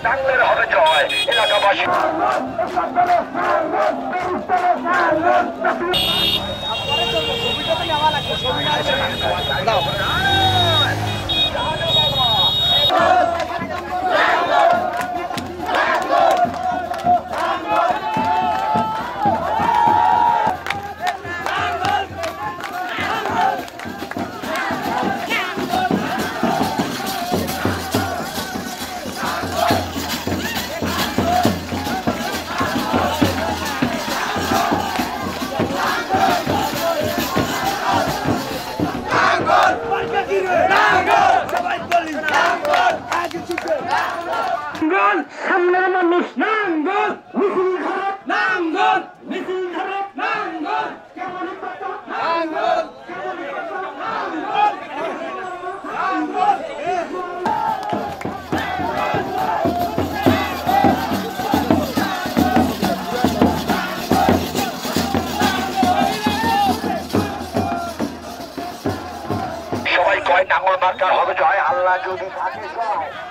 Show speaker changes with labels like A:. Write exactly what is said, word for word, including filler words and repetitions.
A: টাঙ্গলের হবে জয় এলাকাবাসী সামনের মানুষ নাঙ্গল মিছিল খারাপ নাঙ্গল মিছিল খারাপ নাঙ্গল কেমন নাঙ্গল সবাই কয় নাঙ্গল মার্কার হবে জয় আল্লাহ যদি থাকে জয়।